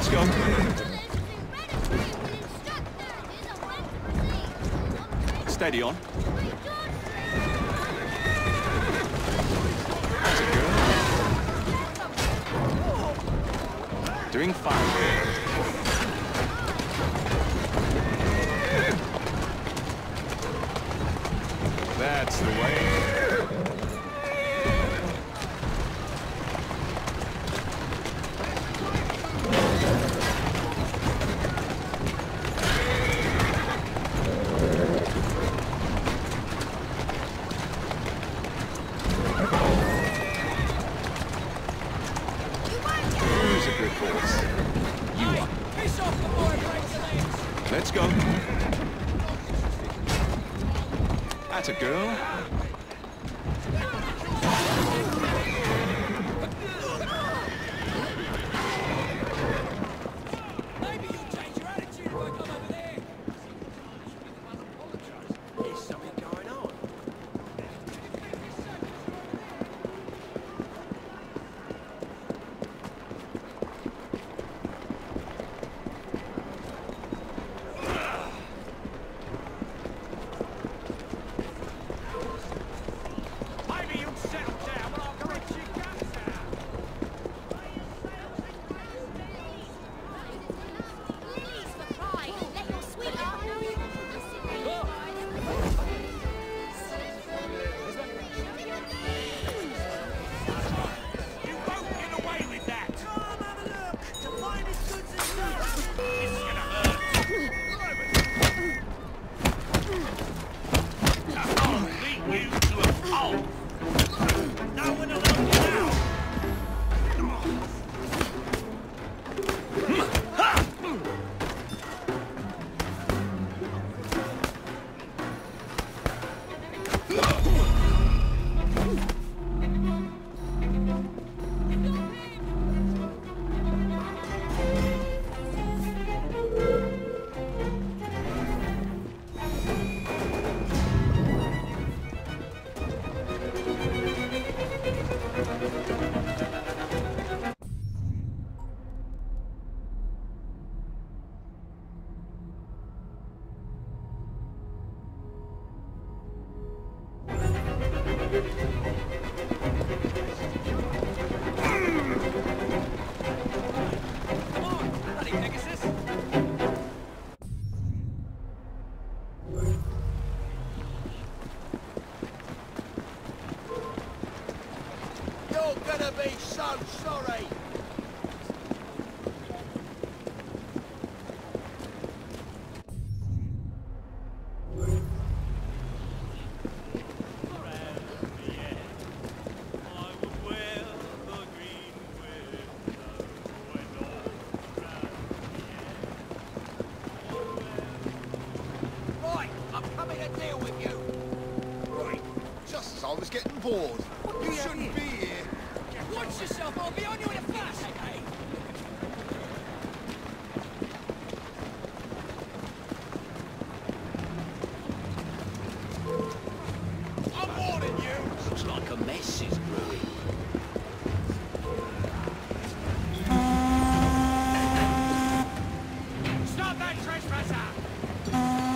go. Steady on. That's a girl. Doing fine here. That's the way. Who's a good horse? You are. Let's go. That's a girl. Maybe you'll change your attitude if I come over there. There's something going on. Maybe you'll settle down when I go into your guns out. Please, for pride, let your sweetheart know you. You won't get away with that! Come have a look! To find his goods and stuff! This is gonna hurt! I'll beat you to a pulp! No one will help you now! Come on, bloody Pegasus! You're gonna be so sorry! Right, I'm coming to deal with you! Right, just as I was getting bored. You shouldn't be here. Watch yourself, I'll be on you in a flash! I'm warning you! Looks like a mess is brewing. Stop that trespasser!